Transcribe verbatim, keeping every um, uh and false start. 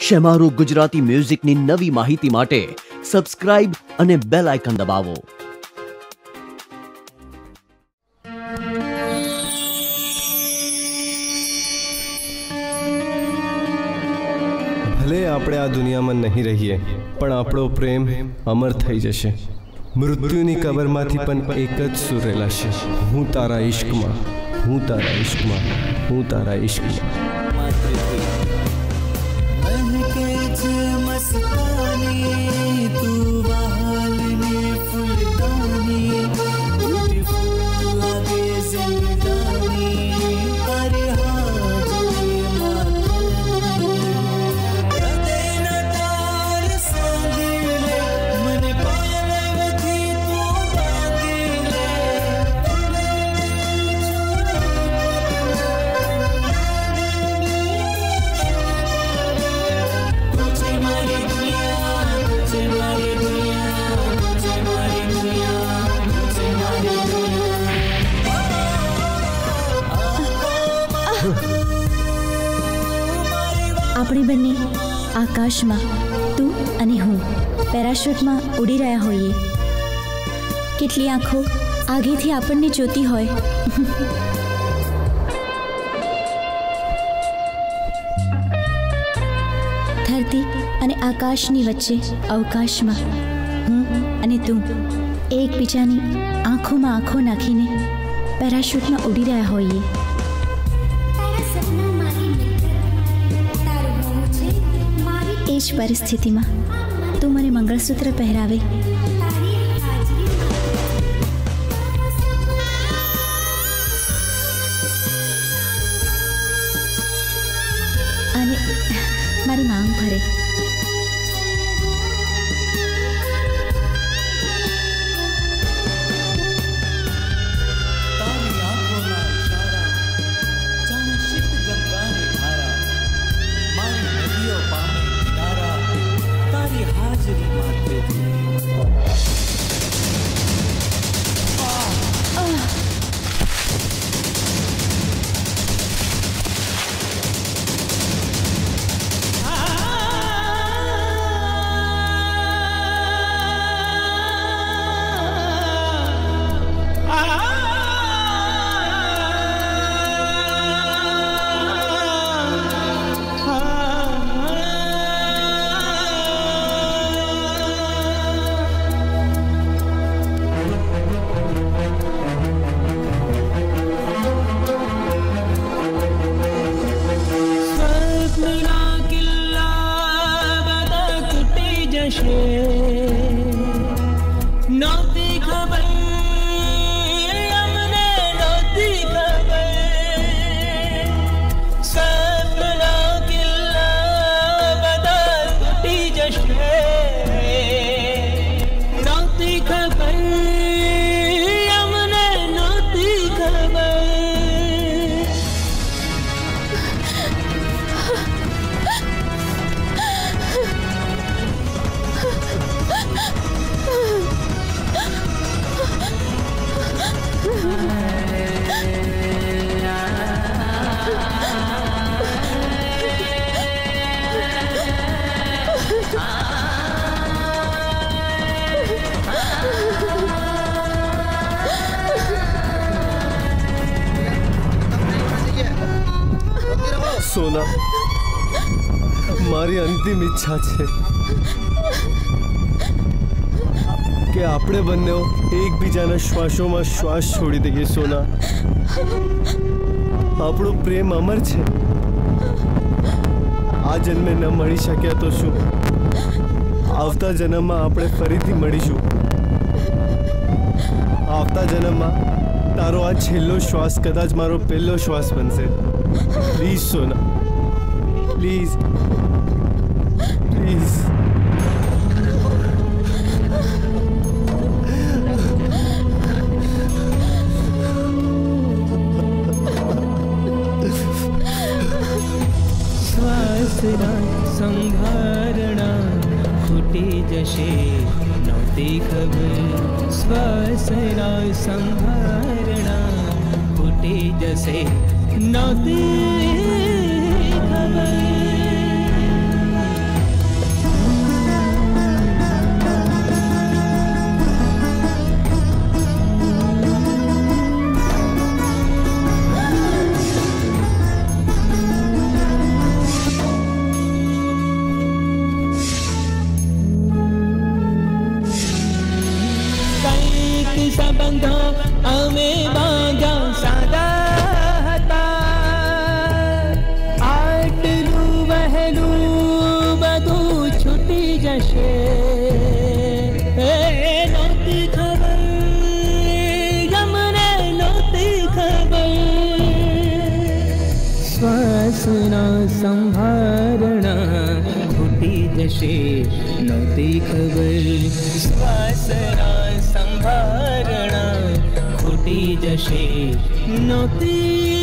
શેમારું ગુજરાતી મ્યુઝિકની નવી માહિતી માટે સબસ્ક્રાઇબ અને બેલ આઇકન દબાવો। ભલે આપણે આ દુનિયામાં નહીં રહીએ પણ આપણો પ્રેમ અમર થઈ જશે। મૃત્યુની કબરમાંથી પણ એક જ સુર રેલાશે, હું તારા ઇશ્કમાં, હું તારા ઇશ્કમાં, હું તારા ઇશ્કમાં। આપણે બંને આકાશમાં, તું અને હું પેરાશૂટમાં ઉડી રહ્યા હોઈએ। કેટલી આંખો આગેથી આપણને જોતી હોય। ધરતી અને આકાશની વચ્ચે અવકાશમાં હું અને તું એકબીજાની આંખોમાં આંખો નાખીને પેરાશૂટમાં ઉડી રહ્યા હોઈએ। એ જ પરિસ્થિતિમાં તું મને મંગળસૂત્ર પહેરાવે અને મારી માંગ ભરે। सोना, मारी अंतिम इच्छा है कि आपणे बन्ने एकबीजाना श्वासों में श्वास छोड़ी दीए। सोना, आपणो प्रेम अमर है। आ जन्मे न मळी शक्या तो शुं, आवता जन्म में आपणे फरीथी मळीशुं। आवता जन्म में तारो आ छेल्लो श्वास कदाच मारो पहलो श्वास बनशे। प्लीज सोना, प्लीज प्लीज। श्वासना संभारणा फूटी जशे नौती खबर। श्वासना संभारणा फूटी जशे नौती खबर। અમે બાંધ્યા સાદા હતા, આટલું વહેલું બધું છૂટી જશે એ નહોતી ખબર, અમને નહોતી ખબર. શ્વાસના સંભારણા ખૂટી જશે નહોતી ખબર, શ્વાસના સંભારણા ખૂટી જશે નહોતી